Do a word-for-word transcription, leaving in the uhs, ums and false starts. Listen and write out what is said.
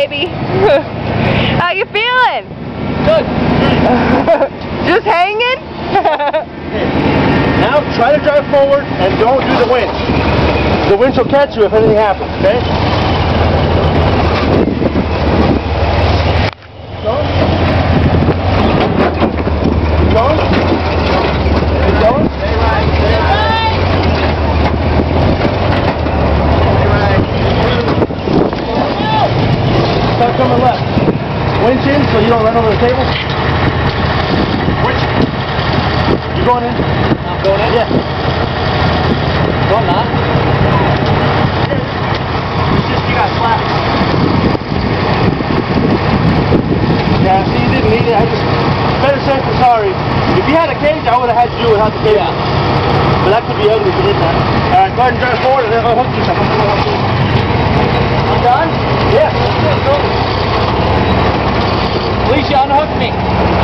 baby. How you feeling? Good. Just hanging? Now try to drive forward and don't do the winch. The winch will catch you if anything happens, okay? Keep going. Keep going. Keep going. Stay right. Stay right. Stay right. Start coming left. Winch in so you don't run over the table. Winch. You going in? I'm going in? Yeah. No, I'm not. It's just you got slapped. Yeah, see, you didn't need it. I just, better safe than sorry. If you had a cage, I would have had to do it without the cage. Yeah. But that could be ugly if you did that. Alright, go ahead and drive forward and then I'll hook you something. I'm done? Yeah. Alicia, unhook me.